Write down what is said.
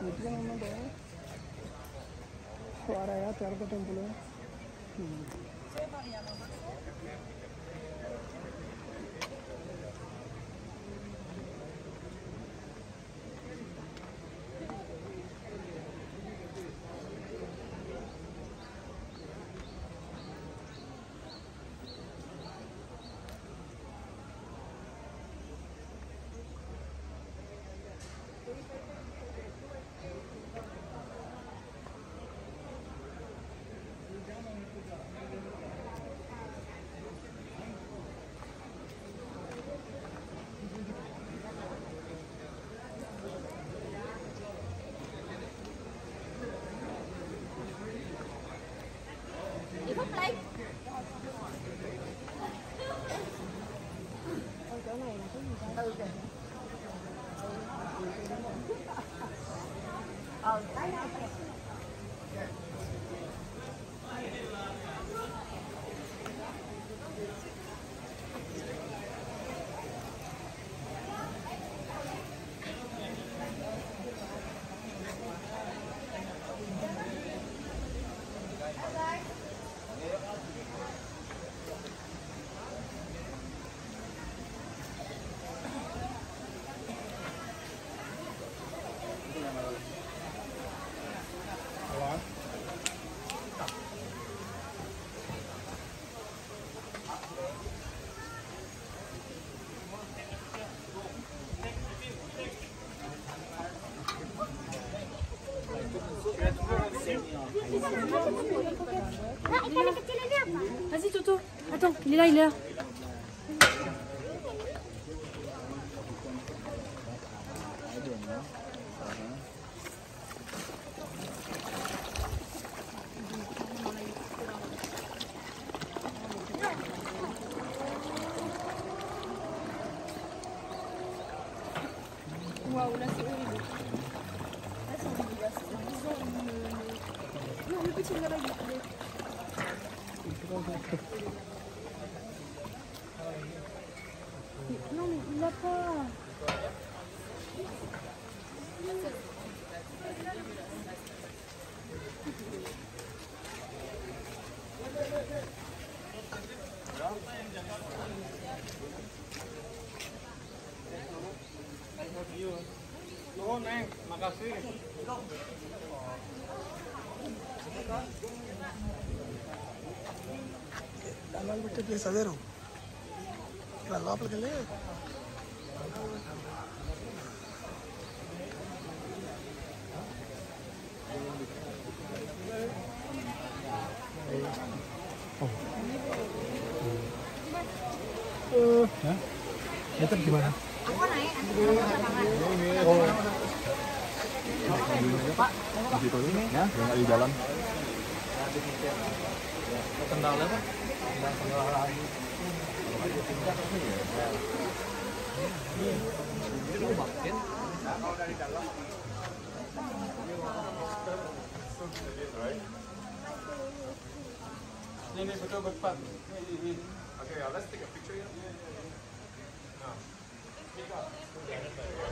నీట్గా ఉందంటే వారయ్య Tirupati temple. Nah, ikan yang kecil ini apa? Masih tuh. Atong, Lila. Wow, nasi uri. Lebih kecil lagi. Non, il l'a pas. Nuhun, Neng. Makasih. అలాగే పెట్టే ప్లేస్ అదేరు ఇలా లోపలికి వెళ్ళి meter gimana? Aku naik. Oh. Di situ ini ya, yang di jalan. Kendala apa? Ini betul berpat. Okay, let's take a picture.